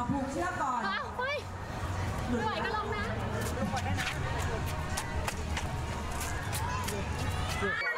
ผูกเชือกก่อนไปไม่ไหวก็ลงนะลงก่อนได้นะ